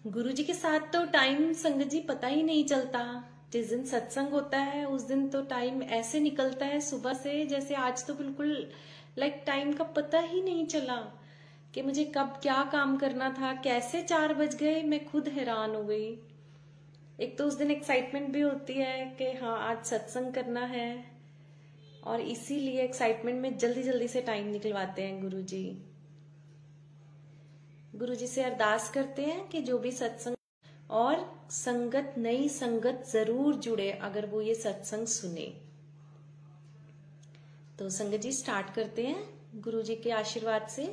गुरुजी के साथ तो टाइम संगत जी पता ही नहीं चलता। जिस दिन सत्संग होता है उस दिन तो टाइम ऐसे निकलता है सुबह से, जैसे आज तो बिल्कुल टाइम का पता ही नहीं चला कि मुझे कब क्या काम करना था, कैसे 4 बज गए, मैं खुद हैरान हो गई। एक तो उस दिन एक्साइटमेंट भी होती है कि हाँ आज सत्संग करना है, और इसीलिए एक्साइटमेंट में जल्दी जल्दी से टाइम निकलवाते हैं गुरुजी। गुरुजी से अरदास करते हैं कि जो भी सत्संग और संगत, नई संगत जरूर जुड़े अगर वो ये सत्संग सुने। तो संगत जी स्टार्ट करते हैं गुरुजी के आशीर्वाद से।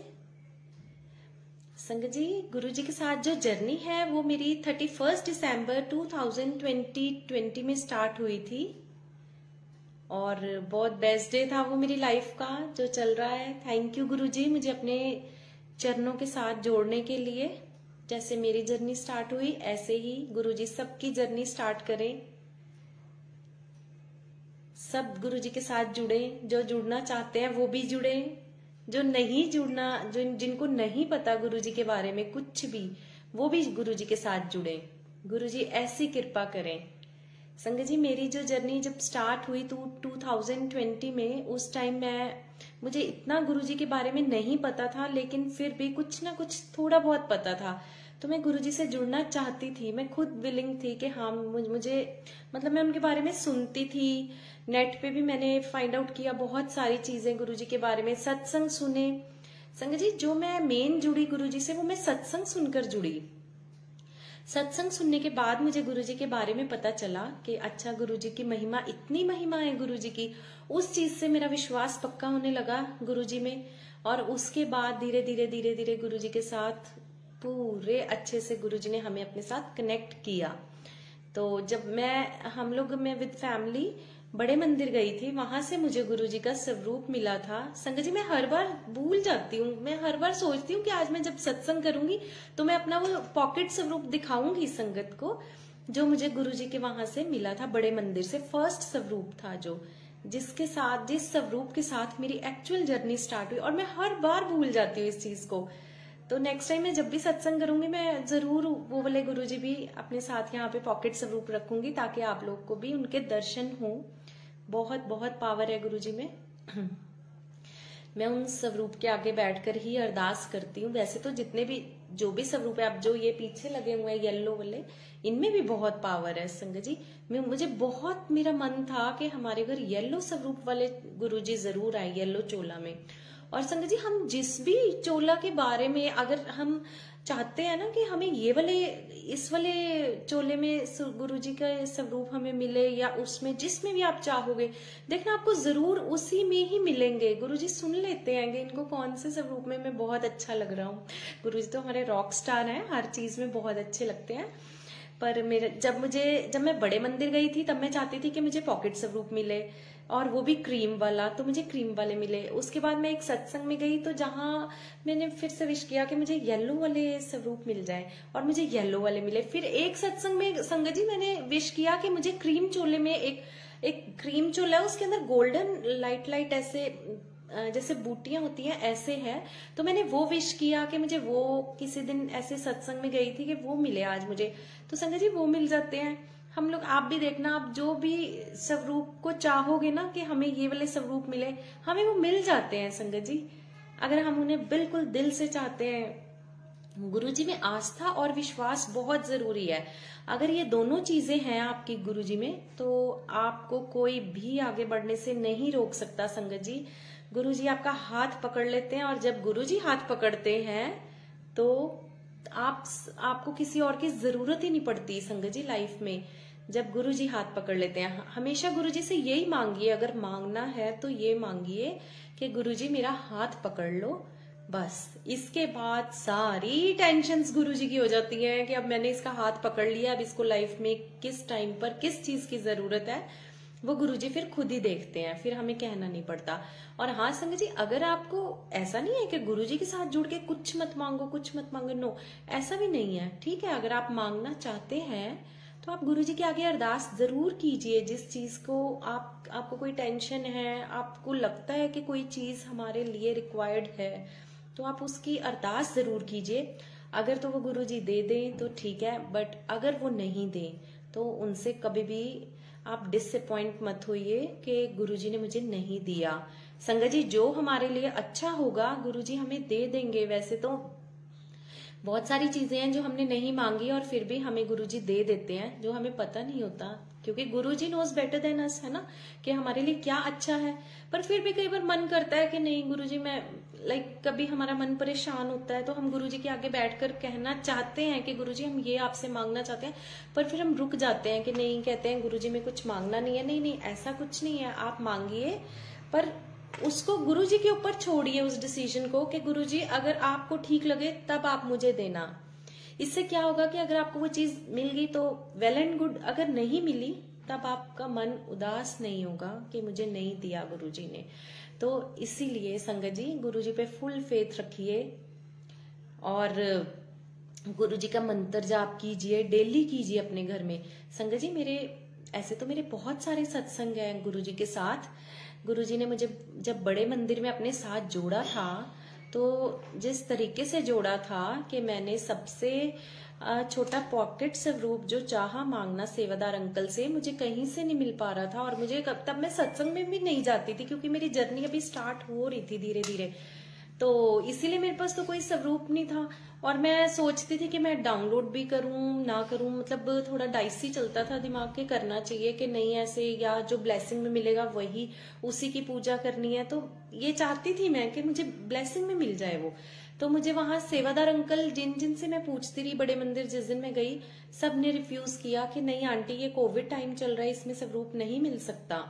संगत जी, गुरुजी के साथ जो जर्नी है वो मेरी 31 दिसंबर 2020 में स्टार्ट हुई थी, और बहुत बेस्ट डे था वो मेरी लाइफ का जो चल रहा है। थैंक यू गुरुजी मुझे अपने चरणों के साथ जोड़ने के लिए। जैसे मेरी जर्नी स्टार्ट हुई ऐसे ही गुरुजी सबकी जर्नी स्टार्ट करें। सब गुरुजी के साथ जुड़े, जो जुड़ना चाहते हैं वो भी जुड़े, जो नहीं जुड़ना, जिनको नहीं पता गुरुजी के बारे में कुछ भी, वो भी गुरुजी के साथ जुड़े। गुरुजी ऐसी कृपा करें। संगत जी, मेरी जो जर्नी जब स्टार्ट हुई तो 2020 में, उस टाइम मुझे इतना गुरुजी के बारे में नहीं पता था, लेकिन फिर भी कुछ ना कुछ थोड़ा बहुत पता था। तो मैं गुरुजी से जुड़ना चाहती थी, मैं खुद विलिंग थी कि हाँ मुझे मैं उनके बारे में सुनती थी। नेट पे भी मैंने फाइंड आउट किया बहुत सारी चीजें गुरुजी के बारे में, सत्संग सुने। संगत जी, जो मैं मेन जुड़ी गुरुजी से वो मैं सत्संग सुनकर जुड़ी। सत्संग सुनने के बाद मुझे गुरुजी के बारे में पता चला कि अच्छा गुरुजी की महिमा, इतनी महिमा है गुरुजी की। उस चीज से मेरा विश्वास पक्का होने लगा गुरुजी में, और उसके बाद धीरे धीरे धीरे धीरे गुरुजी के साथ पूरे अच्छे से गुरुजी ने हमें अपने साथ कनेक्ट किया। तो जब मैं विद फैमिली बड़े मंदिर गई थी, वहां से मुझे गुरुजी का स्वरूप मिला था। संगत जी, मैं हर बार भूल जाती हूँ, मैं हर बार सोचती हूँ कि आज मैं जब सत्संग करूंगी तो मैं अपना वो पॉकेट स्वरूप दिखाऊंगी संगत को, जो मुझे गुरुजी के वहां से मिला था, बड़े मंदिर से फर्स्ट स्वरूप था, जो जिस स्वरूप के साथ मेरी एक्चुअल जर्नी स्टार्ट हुई, और मैं हर बार भूल जाती हूँ इस चीज को। तो नेक्स्ट टाइम मैं जब भी सत्संग करूंगी मैं जरूर वो वाले गुरुजी भी अपने साथ यहाँ पे पॉकेट स्वरूप रखूंगी, ताकि आप लोग को भी उनके दर्शन हो। बहुत बहुत पावर है गुरुजी में। मैं उन स्वरूप के आगे बैठकर ही अरदास करती हूँ। वैसे तो जितने भी जो भी स्वरूप है, अब जो ये पीछे लगे हुए हैं येलो वाले, इनमें भी बहुत पावर है संगत जी। मुझे बहुत मेरा मन था कि हमारे घर येलो स्वरूप वाले गुरुजी जरूर आए, येलो चोला में। और संगत जी, हम जिस भी चोला के बारे में अगर हम चाहते हैं ना कि हमें इस वाले चोले में गुरुजी का स्वरूप हमें मिले, या उसमें जिसमें भी आप चाहोगे, देखना आपको जरूर उसी में ही मिलेंगे। गुरुजी सुन लेते हैं कि इनको कौन से स्वरूप में मैं बहुत अच्छा लग रहा हूँ। गुरुजी तो हमारे रॉक स्टार हैं, हर चीज में बहुत अच्छे लगते हैं। पर जब मैं बड़े मंदिर गई थी तब मैं चाहती थी कि मुझे पॉकेट स्वरूप मिले, और वो भी क्रीम वाला, तो मुझे क्रीम वाले मिले। उसके बाद मैं एक सत्संग में गई तो जहां मैंने फिर से विश किया कि मुझे येलो वाले स्वरूप मिल जाए, और मुझे येलो वाले मिले। फिर एक सत्संग में संगत जी मैंने विश किया कि मुझे क्रीम चोले में एक क्रीम चोला है, उसके अंदर गोल्डन लाइट ऐसे जैसे बूटियां होती हैं ऐसे है। तो मैंने वो विश किया कि मुझे वो किसी दिन ऐसे सत्संग में गई थी कि वो मिले आज मुझे। तो संगत जी वो मिल जाते हैं हम लोग। आप भी देखना, आप जो भी स्वरूप को चाहोगे ना कि हमें ये वाले स्वरूप मिले, हमें वो मिल जाते हैं संगत जी, अगर हम उन्हें बिल्कुल दिल से चाहते हैं। गुरुजी में आस्था और विश्वास बहुत जरूरी है। अगर ये दोनों चीजें हैं आपकी गुरुजी में, तो आपको कोई भी आगे बढ़ने से नहीं रोक सकता संगत जी। गुरुजी आपका हाथ पकड़ लेते हैं, और जब गुरुजी हाथ पकड़ते हैं तो आपको किसी और की जरूरत ही नहीं पड़ती संगत जी लाइफ में। जब गुरुजी हाथ पकड़ लेते हैं, हमेशा गुरुजी से यही मांगिए, अगर मांगना है तो ये मांगिए कि गुरुजी मेरा हाथ पकड़ लो, बस। इसके बाद सारी टेंशन्स गुरुजी की हो जाती हैं कि अब मैंने इसका हाथ पकड़ लिया, अब इसको लाइफ में किस टाइम पर किस चीज की जरूरत है वो गुरुजी फिर खुद ही देखते हैं, फिर हमें कहना नहीं पड़ता। और हाँ संगत जी, अगर आपको ऐसा नहीं है कि गुरुजी के साथ जुड़ के कुछ मत मांगो, नो, ऐसा भी नहीं है। ठीक है, अगर आप मांगना चाहते हैं तो आप गुरुजी के आगे अरदास जरूर कीजिए। जिस चीज को आपको कोई टेंशन है, आपको लगता है कि कोई चीज हमारे लिए रिक्वायर्ड है, तो आप उसकी अरदास जरूर कीजिए। अगर तो वो गुरुजी दे दें तो ठीक है, बट अगर वो नहीं दें तो उनसे कभी भी आप डिसअपॉइंट मत होइए कि गुरुजी ने मुझे नहीं दिया। संगत जी, जो हमारे लिए अच्छा होगा गुरुजी हमें दे देंगे। वैसे तो बहुत सारी चीजें हैं जो हमने नहीं मांगी और फिर भी हमें गुरुजी दे देते हैं, जो हमें पता नहीं होता, क्योंकि Guruji knows better than us, है ना, कि हमारे लिए क्या अच्छा है। पर फिर भी कई बार मन करता है कि नहीं गुरुजी मैं कभी हमारा मन परेशान होता है तो हम गुरुजी के आगे बैठकर कहना चाहते हैं कि गुरुजी हम ये आपसे मांगना चाहते हैं, पर फिर हम रुक जाते हैं कि नहीं, कहते हैं गुरुजी में कुछ मांगना नहीं है। नहीं नहीं, ऐसा कुछ नहीं है, आप मांगिए, पर उसको गुरुजी के ऊपर छोड़िए उस डिसीजन को कि गुरुजी अगर आपको ठीक लगे तब आप मुझे देना। इससे क्या होगा कि अगर आपको वो चीज मिल गई तो वेल एंड गुड, अगर नहीं मिली तब आपका मन उदास नहीं होगा कि मुझे नहीं दिया गुरुजी ने। तो इसीलिए संगत जी गुरुजी पे फुल फेथ रखिए और गुरुजी का मंत्र जाप कीजिए, डेली कीजिए अपने घर में। संगत जी ऐसे तो मेरे बहुत सारे सत्संग हैं गुरुजी के साथ। गुरुजी ने मुझे जब बड़े मंदिर में अपने साथ जोड़ा था तो जिस तरीके से जोड़ा था कि मैंने सबसे छोटा पॉकेट स्वरूप जो चाहा मांगना सेवादार अंकल से, मुझे कहीं से नहीं मिल पा रहा था। और मुझे तब मैं सत्संग में भी नहीं जाती थी क्योंकि मेरी जर्नी अभी स्टार्ट हो रही थी धीरे धीरे, तो इसीलिए मेरे पास तो कोई स्वरूप नहीं था। और मैं सोचती थी कि मैं डाउनलोड भी करूं ना करूं, मतलब थोड़ा डाइसी चलता था दिमाग के, करना चाहिए कि नहीं ऐसे, या जो ब्लेसिंग में मिलेगा वही उसी की पूजा करनी है। तो ये चाहती थी मैं कि मुझे ब्लेसिंग में मिल जाए वो। तो मुझे वहां सेवादार अंकल जिन से मैं पूछती रही, बड़े मंदिर जिस दिन मैं गई, सब ने रिफ्यूज किया कि नहीं आंटी ये कोविड टाइम चल रहा है, इसमें स्वरूप नहीं मिल सकता।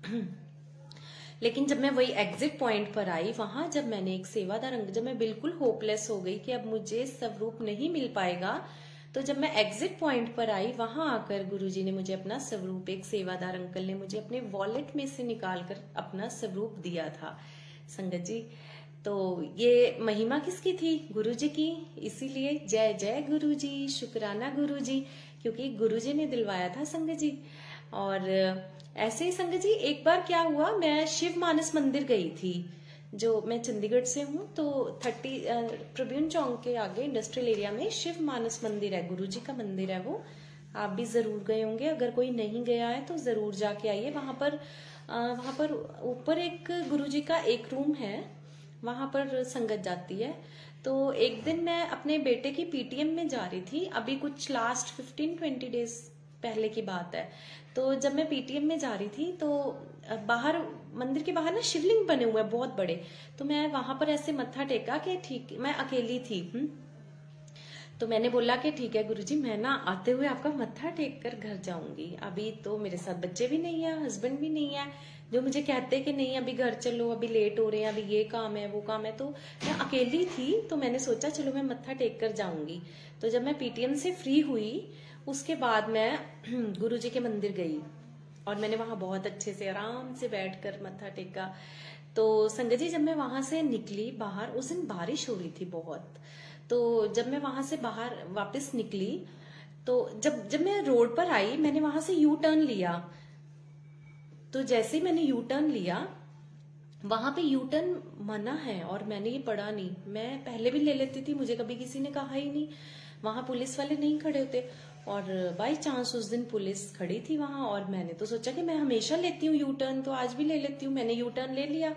लेकिन जब मैं वही एग्जिट पॉइंट पर आई, वहां जब मैंने एक सेवादार अंकल, जब मैं बिल्कुल होपलेस हो गई कि अब मुझे स्वरूप नहीं मिल पाएगा, तो जब मैं एग्जिट पॉइंट पर आई वहां आकर गुरुजी ने मुझे अपना स्वरूप, एक सेवादार अंकल ने मुझे अपने वॉलेट में से निकाल कर अपना स्वरूप दिया था। संगत जी, तो ये महिमा किसकी थी? गुरुजी की। इसीलिए जय जय गुरुजी, शुक्राना गुरुजी, क्योंकि गुरुजी ने दिलवाया था संगत जी। और ऐसे ही संगत जी एक बार क्या हुआ, मैं शिव मानस मंदिर गई थी, जो मैं चंडीगढ़ से हूँ, तो 30 ट्रिब्यून चौक के आगे इंडस्ट्रियल एरिया में शिव मानस मंदिर है, गुरुजी का मंदिर है वो। आप भी जरूर गए होंगे, अगर कोई नहीं गया है तो जरूर जाके आइए। वहां पर ऊपर एक गुरुजी का एक रूम है, वहां पर संगत जाती है। तो एक दिन मैं अपने बेटे की पीटीएम में जा रही थी, अभी कुछ लास्ट 15-20 डेज पहले की बात है। तो जब मैं पीटीएम में जा रही थी तो बाहर, मंदिर के बाहर ना शिवलिंग बने हुए हैं बहुत बड़े, तो मैं वहां पर ऐसे मत्था टेका कि ठीक, मैं अकेली थी। तो मैंने बोला कि ठीक है गुरुजी, मैं ना आते हुए आपका मत्था टेक कर घर जाऊंगी। अभी तो मेरे साथ बच्चे भी नहीं है, हस्बैंड भी नहीं है, जो मुझे कहते कि नहीं अभी घर चलो, अभी लेट हो रहे हैं, अभी ये काम है वो काम है। तो मैं अकेली थी, तो मैंने सोचा चलो मैं मत्था टेक कर जाऊंगी। तो जब मैं पीटीएम से फ्री हुई उसके बाद मैं गुरुजी के मंदिर गई और मैंने वहां बहुत अच्छे से आराम से बैठकर मत्था टेका। तो संगत जी जब मैं वहां से निकली बाहर, उस दिन बारिश हो रही थी बहुत, तो जब मैं वहां से बाहर वापस निकली तो जब मैं रोड पर आई, मैंने वहां से यू टर्न लिया। तो जैसे ही मैंने यू टर्न लिया, वहां पे यू टर्न मना है और मैंने ये पढ़ा नहीं। मैं पहले भी ले लेती थी, मुझे कभी किसी ने कहा ही नहीं, वहां पुलिस वाले नहीं खड़े होते। और बाई चांस उस दिन पुलिस खड़ी थी वहां, और मैंने तो सोचा कि मैं हमेशा लेती हूँ यू टर्न, तो आज भी ले लेती हूँ। मैंने यू टर्न ले लिया।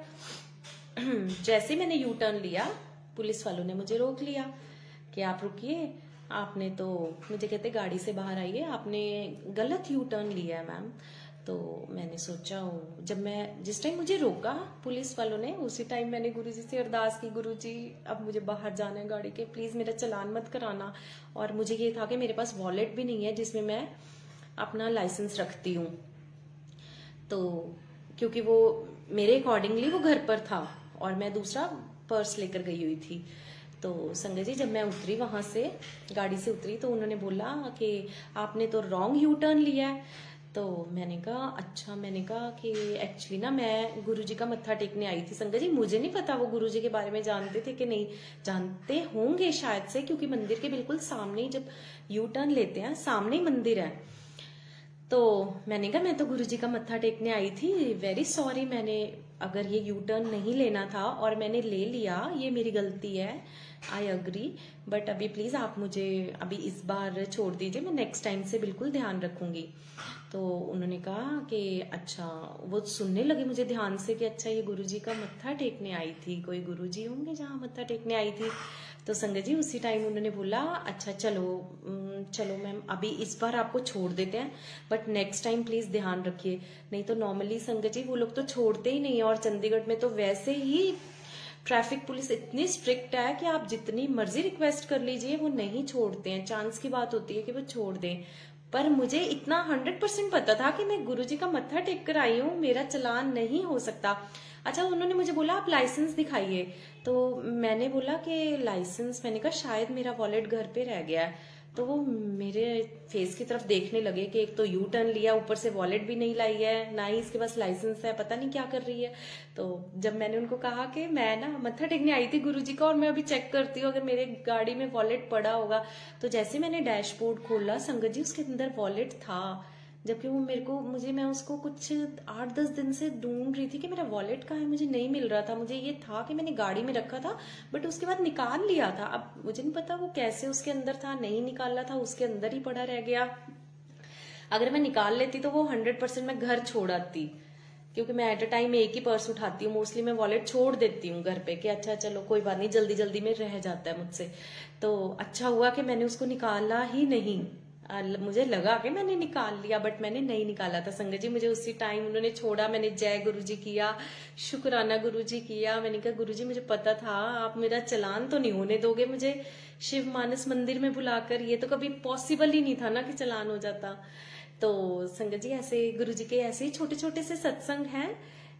जैसे मैंने यू टर्न लिया, पुलिस वालों ने मुझे रोक लिया कि आप रुकिए, आपने तो, मुझे कहते गाड़ी से बाहर आइए, आपने गलत यू टर्न लिया है मैम। तो मैंने सोचा, जिस टाइम मुझे रोका पुलिस वालों ने, उसी टाइम मैंने गुरुजी से अरदास की, गुरुजी अब मुझे बाहर जाना है गाड़ी के, प्लीज मेरा चलान मत कराना। और मुझे ये था कि मेरे पास वॉलेट भी नहीं है जिसमें मैं अपना लाइसेंस रखती हूँ, तो क्योंकि वो मेरे अकॉर्डिंगली वो घर पर था और मैं दूसरा पर्स लेकर गई हुई थी। तो संगत जी जब मैं उतरी, वहां से गाड़ी से उतरी, तो उन्होंने बोला कि आपने तो रॉन्ग यू टर्न लिया है। तो मैंने कहा अच्छा, मैंने कहा कि एक्चुअली ना मैं गुरुजी का मत्था टेकने आई थी। संगत जी मुझे नहीं पता वो गुरुजी के बारे में जानते थे कि नहीं, जानते होंगे शायद से, क्योंकि मंदिर के बिल्कुल सामने ही, जब यू टर्न लेते हैं सामने ही मंदिर है। तो मैंने कहा मैं तो गुरुजी का मत्था टेकने आई थी, वेरी सॉरी, मैंने अगर ये यू टर्न नहीं लेना था और मैंने ले लिया, ये मेरी गलती है, आई अग्री, बट अभी प्लीज आप मुझे अभी इस बार छोड़ दीजिए, मैं नेक्स्ट टाइम से बिल्कुल ध्यान रखूंगी। तो उन्होंने कहा कि अच्छा, वो सुनने लगे मुझे ध्यान से कि अच्छा ये गुरुजी का मत्था टेकने आई थी, कोई गुरुजी होंगे जहाँ मत्था टेकने आई थी। तो संगत जी उसी टाइम उन्होंने बोला अच्छा चलो मैम अभी इस बार आपको छोड़ देते हैं, बट नेक्स्ट टाइम प्लीज ध्यान रखिए। नहीं तो नॉर्मली संगत जी वो लोग तो छोड़ते ही नहीं है, और चंडीगढ़ में तो वैसे ही ट्रैफिक पुलिस इतनी स्ट्रिक्ट है कि आप जितनी मर्जी रिक्वेस्ट कर लीजिए वो नहीं छोड़ते हैं। चांस की बात होती है कि वो छोड़ दें, पर मुझे इतना 100% पता था कि मैं गुरुजी का मत्था टेक कर आई हूँ, मेरा चालान नहीं हो सकता। अच्छा, उन्होंने मुझे बोला आप लाइसेंस दिखाइए, तो मैंने बोला कि लाइसेंस, मैंने कहा शायद मेरा वॉलेट घर पे रह गया है। तो वो मेरे फेस की तरफ देखने लगे कि एक तो यू टर्न लिया, ऊपर से वॉलेट भी नहीं लाई है, ना ही इसके पास लाइसेंस है, पता नहीं क्या कर रही है। तो जब मैंने उनको कहा कि मैं ना मत्था टेकने आई थी गुरुजी का और मैं अभी चेक करती हूँ अगर मेरे गाड़ी में वॉलेट पड़ा होगा, तो जैसे मैंने डैशबोर्ड खोला संगत जी उसके अंदर वॉलेट था, जबकि वो मैं उसको कुछ 8-10 दिन से ढूंढ रही थी कि मेरा वॉलेट कहाँ है, मुझे नहीं मिल रहा था। मुझे ये था कि मैंने गाड़ी में रखा था, बट उसके बाद निकाल लिया था। अब मुझे नहीं पता वो कैसे उसके अंदर था, नहीं निकाला था, उसके अंदर ही पड़ा रह गया। अगर मैं निकाल लेती तो वो 100% मैं घर छोड़ आती, क्योंकि मैं एट अ टाइम एक ही पर्स उठाती हूँ, मोस्टली मैं वॉलेट छोड़ देती हूँ घर पे कि अच्छा चलो कोई बात नहीं, जल्दी जल्दी में रह जाता है मुझसे। तो अच्छा हुआ कि मैंने उसको निकाला ही नहीं। मुझे लगा कि मैंने निकाल लिया, बट मैंने नहीं निकाला था संगत जी। मुझे उसी टाइम उन्होंने छोड़ा, मैंने जय गुरुजी किया, शुक्राना गुरुजी किया। मैंने कहा गुरुजी मुझे पता था आप मेरा चालान तो नहीं होने दोगे मुझे शिव मानस मंदिर में बुलाकर, ये तो कभी पॉसिबल ही नहीं था ना कि चालान हो जाता। तो संगत जी ऐसे गुरुजी के ऐसे ही छोटे छोटे से सत्संग हैं।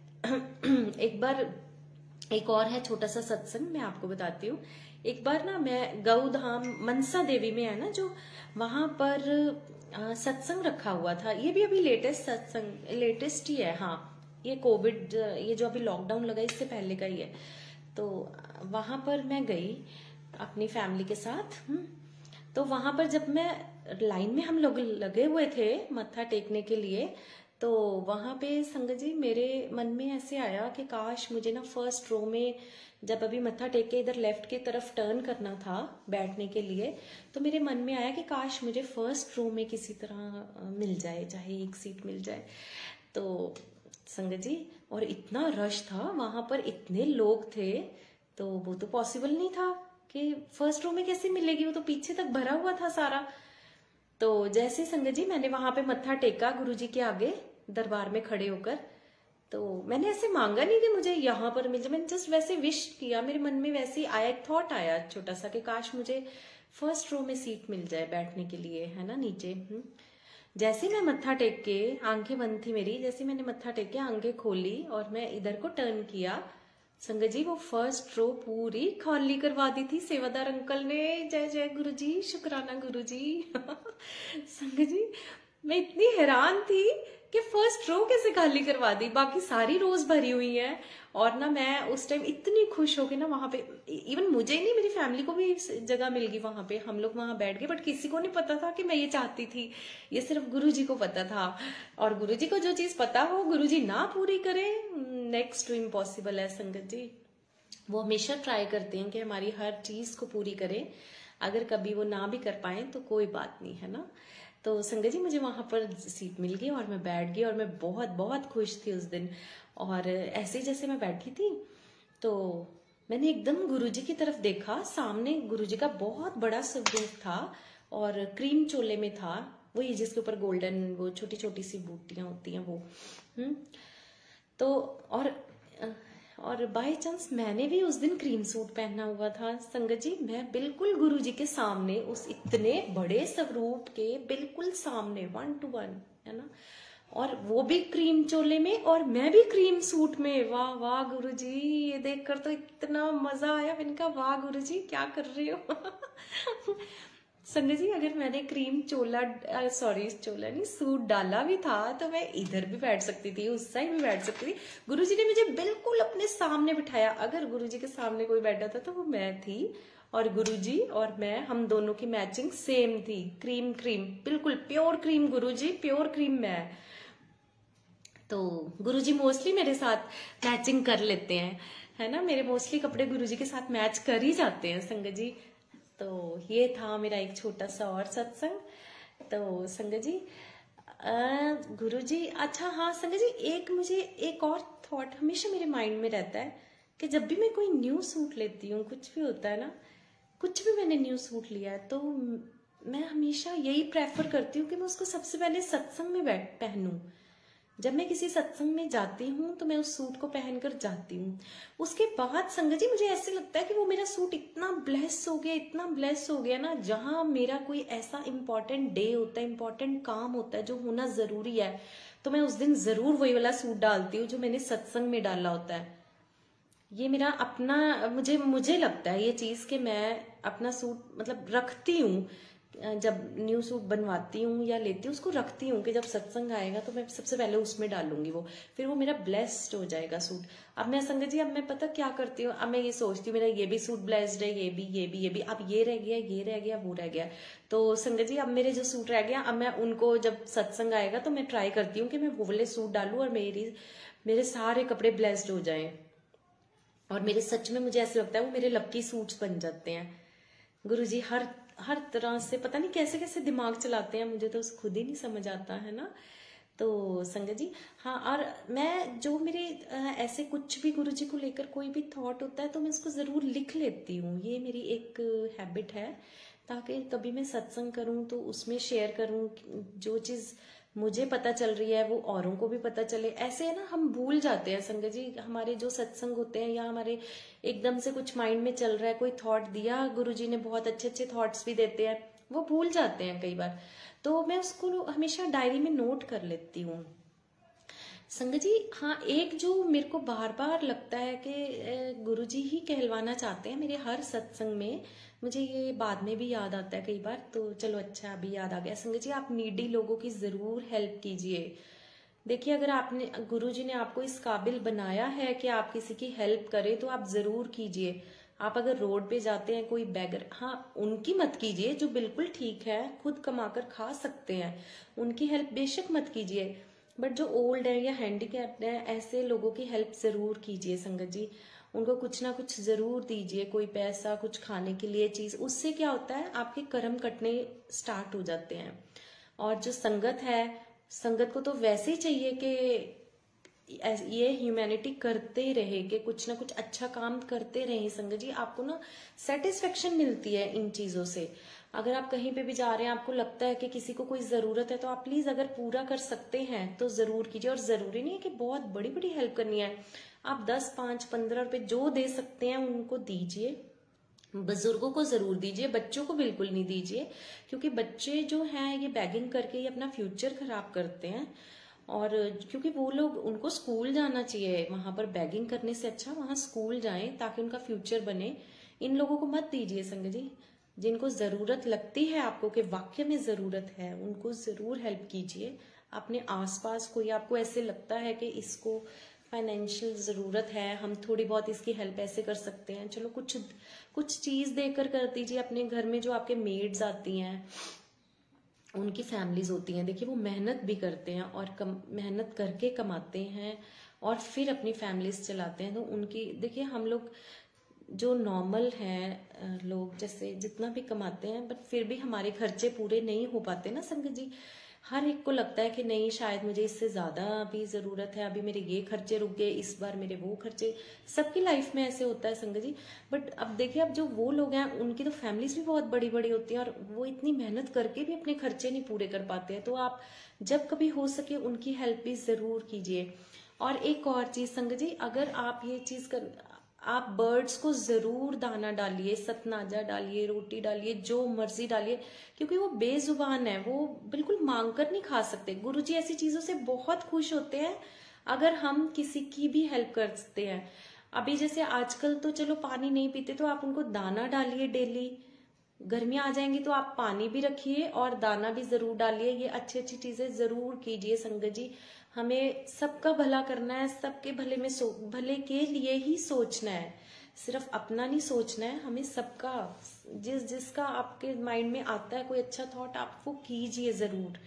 एक बार एक और है छोटा सा सत्संग, मैं आपको बताती हूँ। एक बार ना मैं गौधाम मनसा देवी में है ना जो, वहां पर सत्संग रखा हुआ था। ये भी अभी लेटेस्ट सत्संग, लेटेस्ट ही है। हाँ, ये कोविड, ये जो अभी लॉकडाउन लगा इससे पहले का ही है। तो वहां पर मैं गई अपनी फैमिली के साथ। तो वहां पर जब मैं लाइन में हम लोग लगे हुए थे मत्था टेकने के लिए, तो वहां पे संगत जी मेरे मन में ऐसे आया कि काश मुझे ना फर्स्ट रो में, जब अभी मत्था टेक के इधर लेफ्ट की तरफ टर्न करना था बैठने के लिए, तो मेरे मन में आया कि काश मुझे फर्स्ट रो में किसी तरह मिल जाए, चाहे एक सीट मिल जाए। तो संगत जी, और इतना रश था वहां पर, इतने लोग थे, तो वो तो पॉसिबल नहीं था कि फर्स्ट रो में कैसे मिलेगी, वो तो पीछे तक भरा हुआ था सारा। तो जैसे संगत जी मैंने वहां पे मत्था टेका गुरुजी के आगे दरबार में खड़े होकर, तो मैंने ऐसे मांगा नहीं कि मुझे यहाँ पर मिल जाए, मैंने जस्ट वैसे विश किया, मेरे मन में वैसे ही आया, एक थॉट आया छोटा सा कि काश मुझे फर्स्ट रो में सीट मिल जाए बैठने के लिए, है ना, नीचे। जैसे मैं मत्था टेक के, आंखें बंद थी मेरी, जैसे मैंने मत्था टेक के आंखें खोली और मैं इधर को टर्न किया, संगत जी वो फर्स्ट रो पूरी खाली करवा दी थी सेवादार अंकल ने। जय जय गुरुजी, शुक्राना गुरुजी। संगत जी मैं इतनी हैरान थी कि फर्स्ट रो कैसे खाली करवा दी, बाकी सारी रोज भरी हुई है। और ना मैं उस टाइम इतनी खुश हो गई ना वहां पे, इवन मुझे ही नहीं मेरी फैमिली को भी जगह मिल गई वहां पे, हम लोग वहां बैठ गए, बट किसी को नहीं पता था कि मैं ये चाहती थी, ये सिर्फ गुरुजी को पता था। और गुरुजी को जो चीज पता हो गुरुजी ना पूरी करे, नेक्स्ट टू इम्पॉसिबल है संगत जी। वो हमेशा ट्राई करते हैं कि हमारी हर चीज को पूरी करें, अगर कभी वो ना भी कर पाए तो कोई बात नहीं, है ना। तो संगत जी मुझे वहां पर सीट मिल गई और मैं बैठ गई, और मैं बहुत बहुत खुश थी उस दिन। और ऐसे ही जैसे मैं बैठी थी तो मैंने एकदम गुरुजी की तरफ देखा, सामने गुरुजी का बहुत बड़ा स्वरूप था और क्रीम चोले में था, वो ये जिसके ऊपर गोल्डन वो छोटी छोटी सी बूटियां होती हैं वो। तो और बाय चांस मैंने भी उस दिन क्रीम सूट पहना हुआ था संगत जी। मैं बिल्कुल गुरुजी के सामने, उस इतने बड़े स्वरूप के बिल्कुल सामने, 1 to 1, है ना, और वो भी क्रीम चोले में और मैं भी क्रीम सूट में। वाह वाह गुरुजी, ये देखकर तो इतना मजा आया। मैंने कहा वाह गुरुजी क्या कर रहे हो। संगत जी अगर मैंने क्रीम चोला, सॉरी चोला नहीं, सूट डाला भी था तो मैं इधर भी बैठ सकती थी, उस साइड भी बैठ सकती थी। गुरुजी ने मुझे बिल्कुल अपने सामने बिठाया। अगर गुरुजी के सामने कोई बैठा था तो वो मैं थी, और गुरुजी और मैं, हम दोनों की मैचिंग सेम थी, क्रीम क्रीम, बिल्कुल pure cream Guruji, pure cream मैं। तो गुरुजी मोस्टली मेरे साथ मैचिंग कर लेते हैं, है ना, मेरे मोस्टली कपड़े गुरुजी के साथ मैच कर ही जाते हैं संगत जी। तो ये था मेरा एक छोटा सा और सत्संग। तो संगत जी गुरुजी, अच्छा हाँ संगत जी, एक मुझे एक और थॉट हमेशा मेरे माइंड में रहता है कि जब भी मैं कोई न्यू सूट लेती हूँ, कुछ भी होता है ना, कुछ भी मैंने न्यू सूट लिया है, तो मैं हमेशा यही प्रेफर करती हूँ कि मैं उसको सबसे पहले सत्संग में पहनूं। जब मैं किसी सत्संग में जाती हूँ तो मैं उस सूट को पहनकर जाती हूँ। उसके बाद संगत जी मुझे ऐसे लगता है कि वो मेरा सूट इतना ब्लेस हो गया, इतना ब्लेस हो गया ना, जहां मेरा कोई ऐसा इंपॉर्टेंट डे होता है, इंपॉर्टेंट काम होता है जो होना जरूरी है, तो मैं उस दिन जरूर वही वाला सूट डालती हूँ जो मैंने सत्संग में डाला होता है। ये मेरा अपना, मुझे लगता है ये चीज कि मैं अपना सूट मतलब रखती हूँ, जब न्यू सूट बनवाती हूँ या लेती हूँ उसको रखती हूँ कि जब सत्संग आएगा तो मैं सबसे पहले उसमें डालूंगी वो, फिर वो मेरा ब्लेस्ड हो जाएगा सूट। अब मैं संगत जी, अब मैं पता क्या करती हूँ, अब मैं ये सोचती हूँ मेरा ये भी सूट ब्लेस्ड है, ये भी, अब ये रह गया, ये रह गया, वो रह गया। तो संगत जी अब मेरे जो सूट रह गया, अब मैं उनको जब सत्संग आएगा तो मैं ट्राई करती हूँ कि मैं वो वाले सूट डालूं और मेरे सारे कपड़े ब्लेस्ड हो जाए। और मेरे सच में मुझे ऐसे लगता है वो मेरे लकी सूट्स बन जाते हैं। गुरुजी हर तरह से पता नहीं कैसे कैसे दिमाग चलाते हैं, मुझे तो खुद ही नहीं समझ आता है ना। तो संगत जी हाँ, और मैं जो मेरे ऐसे कुछ भी गुरुजी को लेकर कोई भी थॉट होता है तो मैं उसको जरूर लिख लेती हूँ। ये मेरी एक हैबिट है, ताकि कभी मैं सत्संग करूँ तो उसमें शेयर करूँ, जो चीज मुझे पता चल रही है वो औरों को भी पता चले। ऐसे है ना, हम भूल जाते हैं संगत जी, हमारे जो सत्संग होते हैं या हमारे एकदम से कुछ माइंड में चल रहा है, कोई थॉट दिया गुरुजी ने, बहुत अच्छे अच्छे थॉट्स भी देते हैं, वो भूल जाते हैं कई बार। तो मैं उसको हमेशा डायरी में नोट कर लेती हूँ संगत जी। हाँ, एक जो मेरे को बार बार लगता है कि गुरुजी ही कहलवाना चाहते हैं मेरे हर सत्संग में, मुझे ये बाद में भी याद आता है कई बार, तो चलो अच्छा अभी याद आ गया। संगत जी आप नीडी लोगों की जरूर हेल्प कीजिए। देखिए अगर आपने, गुरुजी ने आपको इस काबिल बनाया है कि आप किसी की हेल्प करें तो आप जरूर कीजिए। आप अगर रोड पे जाते हैं कोई बैगर, हाँ उनकी मत कीजिए जो बिल्कुल ठीक है, खुद कमाकर खा सकते हैं, उनकी हेल्प बेशक मत कीजिए, बट जो ओल्ड है या हैंडीकैप्ड है ऐसे लोगों की हेल्प जरूर कीजिए संगत जी। उनको कुछ ना कुछ जरूर दीजिए, कोई पैसा, कुछ खाने के लिए चीज, उससे क्या होता है आपके कर्म कटने स्टार्ट हो जाते हैं। और जो संगत है, संगत को तो वैसे ही चाहिए कि ये ह्यूमैनिटी करते रहे, कि कुछ ना कुछ अच्छा काम करते रहे संगत जी। आपको ना सेटिस्फेक्शन मिलती है इन चीजों से। अगर आप कहीं पे भी जा रहे हैं, आपको लगता है कि किसी को कोई जरूरत है, तो आप प्लीज अगर पूरा कर सकते हैं तो जरूर कीजिए। और जरूरी नहीं है कि बहुत बड़ी बड़ी हेल्प करनी है, आप 10, 5, 15 रुपए जो दे सकते हैं उनको दीजिए। बुजुर्गों को जरूर दीजिए, बच्चों को बिल्कुल नहीं दीजिए, क्योंकि बच्चे जो हैं ये बैगिंग करके ही अपना फ्यूचर खराब करते हैं। और क्योंकि वो लोग, उनको स्कूल जाना चाहिए, वहां पर बैगिंग करने से अच्छा वहां स्कूल जाएं ताकि उनका फ्यूचर बने। इन लोगों को मत दीजिए संगत जी। जिनको जरूरत लगती है आपको कि वाकई में जरूरत है, उनको जरूर हेल्प कीजिए। अपने आसपास कोई आपको ऐसे लगता है कि इसको फाइनेंशियल जरूरत है, हम थोड़ी बहुत इसकी हेल्प ऐसे कर सकते हैं, चलो कुछ कुछ चीज देकर कर दीजिए। अपने घर में जो आपके मेड्स आती हैं, उनकी फैमिलीज होती हैं, देखिए वो मेहनत भी करते हैं और मेहनत करके कमाते हैं और फिर अपनी फैमिलीज चलाते हैं। तो उनकी देखिए, हम लोग जो नॉर्मल हैं लोग, जैसे जितना भी कमाते हैं, बट फिर भी हमारे खर्चे पूरे नहीं हो पाते ना संगत जी। हर एक को लगता है कि नहीं, शायद मुझे इससे ज्यादा अभी जरूरत है, अभी मेरे ये खर्चे रुक गए, इस बार मेरे वो खर्चे, सबकी लाइफ में ऐसे होता है संगत जी। बट अब देखिए, अब जो वो लोग हैं उनकी तो फैमिलीज भी बहुत बड़ी बड़ी होती हैं और वो इतनी मेहनत करके भी अपने खर्चे नहीं पूरे कर पाते हैं। तो आप जब कभी हो सके उनकी हेल्प भी जरूर कीजिए। और एक और चीज संगत जी, अगर आप ये चीज कर, आप बर्ड्स को जरूर दाना डालिए, सतनाजा डालिए, रोटी डालिए, जो मर्जी डालिए, क्योंकि वो बेजुबान है, वो बिल्कुल मांग कर नहीं खा सकते। गुरुजी ऐसी चीजों से बहुत खुश होते हैं अगर हम किसी की भी हेल्प करते हैं। अभी जैसे आजकल तो चलो पानी नहीं पीते, तो आप उनको दाना डालिए डेली। गर्मियां आ जाएंगी तो आप पानी भी रखिए और दाना भी जरूर डालिए। ये अच्छी अच्छी चीजें जरूर कीजिए संगत जी। हमें सबका भला करना है, सबके भले में भले के लिए ही सोचना है, सिर्फ अपना नहीं सोचना है, हमें सबका, जिसका आपके माइंड में आता है कोई अच्छा थॉट, आप वो कीजिए जरूर।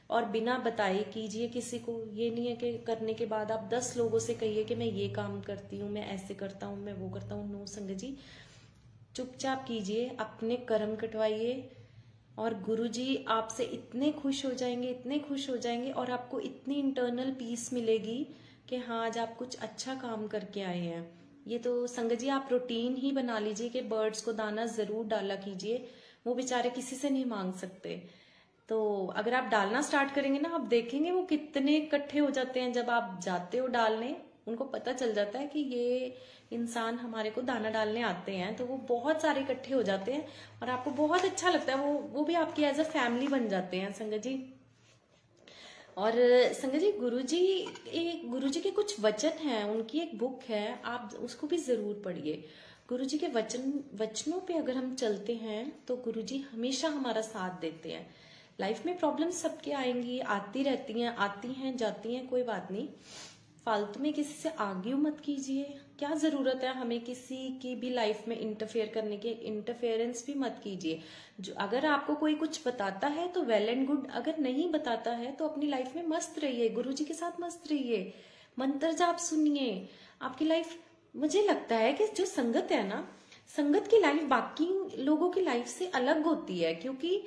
और बिना बताए कीजिए किसी को। ये नहीं है कि करने के बाद आप 10 लोगों से कहिए कि मैं ये काम करती हूँ, मैं ऐसे करता हूँ, मैं वो करता हूँ। नो संगत जी, चुपचाप कीजिए, अपने कर्म कटवाइए और गुरुजी आपसे इतने खुश हो जाएंगे, इतने खुश हो जाएंगे, और आपको इतनी इंटरनल पीस मिलेगी कि हाँ आज आप कुछ अच्छा काम करके आए हैं। ये तो संगत जी आप रूटीन ही बना लीजिए कि बर्ड्स को दाना जरूर डाला कीजिए, वो बेचारे किसी से नहीं मांग सकते। तो अगर आप डालना स्टार्ट करेंगे ना, आप देखेंगे वो कितने इकट्ठे हो जाते हैं। जब आप जाते हो डालने, उनको पता चल जाता है कि ये इंसान हमारे को दाना डालने आते हैं, तो वो बहुत सारे इकट्ठे हो जाते हैं और आपको बहुत अच्छा लगता है। वो भी आपकी एज अ फैमिली बन जाते हैं संगत जी। और संगत जी गुरुजी के कुछ वचन हैं, उनकी एक बुक है, आप उसको भी जरूर पढ़िए। गुरुजी के वचनों पे अगर हम चलते हैं तो गुरुजी हमेशा हमारा साथ देते हैं। लाइफ में प्रॉब्लम सबके आएंगी, आती रहती हैं जाती हैं, कोई बात नहीं। फालतू में किसी से आर्ग्यू मत कीजिए। क्या जरूरत है हमें किसी की भी लाइफ में इंटरफेयर करने के? इंटरफेरेंस भी मत कीजिए। जो अगर आपको कोई कुछ बताता है तो वेल एंड गुड, अगर नहीं बताता है तो अपनी लाइफ में मस्त रहिए, गुरुजी के साथ मस्त रहिए, मंत्र जाप सुनिए। आपकी लाइफ, मुझे लगता है कि जो संगत है ना, संगत की लाइफ बाकी लोगों की लाइफ से अलग होती है, क्योंकि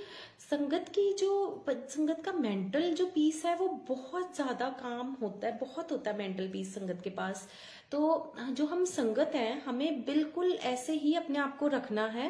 संगत का मेंटल जो पीस है वो बहुत ज्यादा काम होता है, बहुत होता है मेंटल पीस संगत के पास। तो जो हम संगत हैं, हमें बिल्कुल ऐसे ही अपने आप को रखना है,